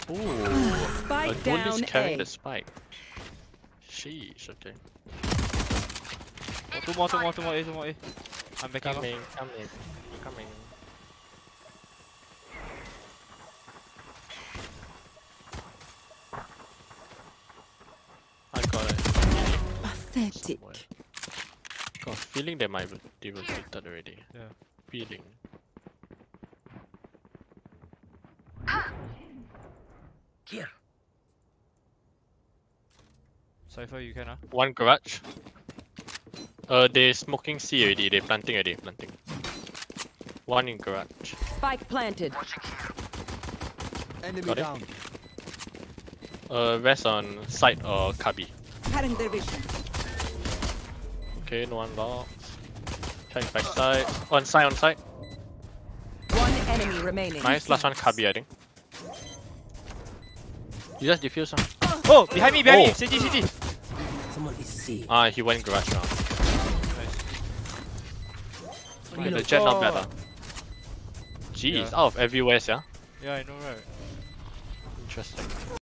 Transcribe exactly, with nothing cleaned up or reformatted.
Ooh, Spike a down duelist carrying A. the spike. Sheesh, okay. Oh, two more, two more, two more A, two more A. I'm backing off. Coming, coming, coming. I got it. Pathetic. Somewhere. Got a feeling they might they were tilted already. Yeah. Feeling. Here. Cypher, you can, huh? One garage. Uh, they smoking C already. They planting already. Planting. One in garage. Spike planted. Enemy Got it? down. Uh, rest on site or cubby. Cutting their vision. Okay, no one locked. Trying back side. On side, on side. One enemy remaining. Nice. Last one cubby, I think. You just defuse him. Oh, behind me, behind Oh. me. C T, C T. Someone is C. Ah, he went garage now. Nice. Okay, the jet not bad lah. Jeez, Yeah. out of everywhere, yeah. Yeah, I know, right? Interesting.